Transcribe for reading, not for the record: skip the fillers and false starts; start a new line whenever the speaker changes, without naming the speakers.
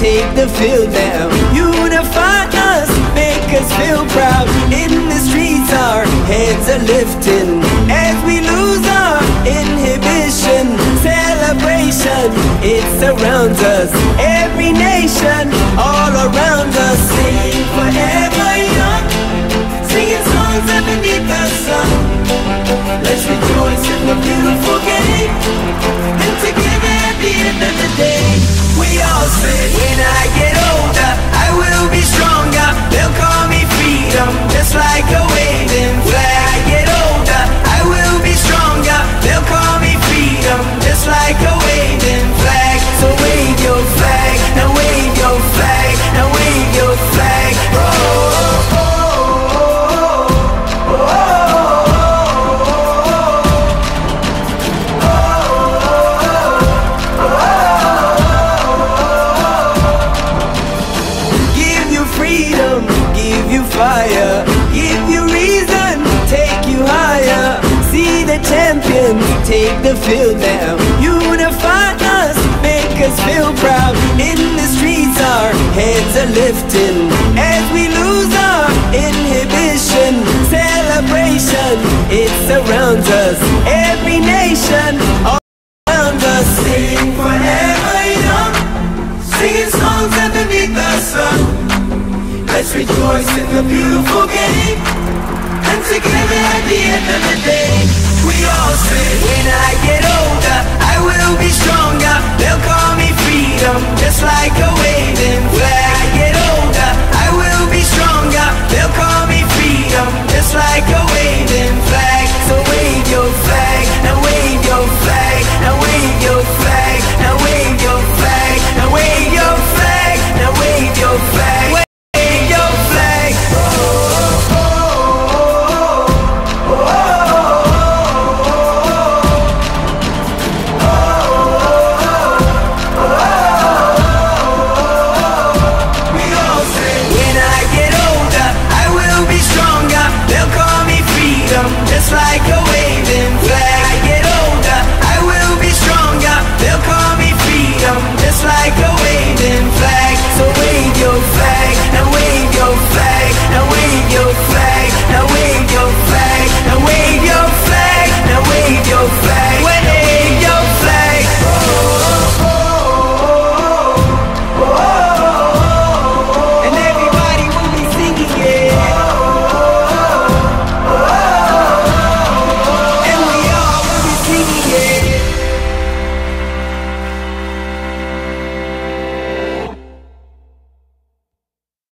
take the field now. Unify us, make us feel proud. In the streets our heads are lifting as we lose our inhibition. Celebration, it surrounds us. Every nation, all around us. Sing forever young, singing songs underneath the sun. Let's rejoice in the beautiful game, and together at the end of the day, we all say, when I get older, I will be stronger. They'll call me freedom, just like a waving flag. I get older, I will be stronger. They'll call me freedom, just like a waving flag. So wave your flag, now wave your flag, now wave your flag. Oh, oh, oh. Fire, give you reason, take you higher. See the champions take the field now. Unify us, make us feel proud. In the streets our heads are lifting as we lose our inhibition. Celebration, it surrounds us. Every nation, all around us. Sing forever young, singing songs underneath the sun. Let's rejoice in the beautiful game, and together at the end of the day, we all say, when I get older, I will be stronger. They'll call me freedom, just like